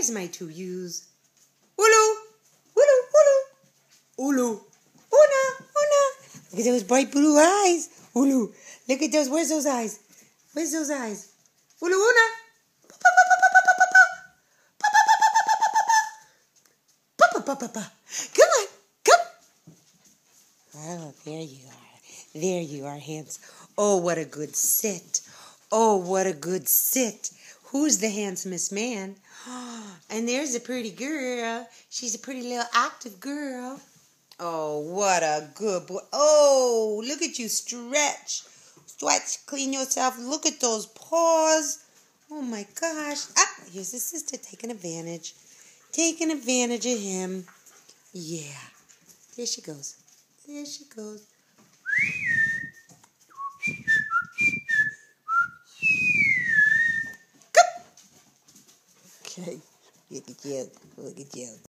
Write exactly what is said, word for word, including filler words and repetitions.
There's my two U's. Ulu, Ulu, Ulu, Ulu, Una, Una. Look at those bright blue eyes. Ulu, look at those. Where's those eyes? Where's those eyes? Ulu, Una. Come on, come. Oh, there you are. There you are, hands. Oh, what a good sit. Oh, what a good sit. Who's the handsomest man? And there's a pretty girl. She's a pretty little active girl. Oh, what a good boy. Oh, look at you stretch. Stretch, clean yourself. Look at those paws. Oh, my gosh. Ah, here's his sister taking advantage. Taking advantage of him. Yeah. There she goes. There she goes. Come. Okay. Look at you. Look at you.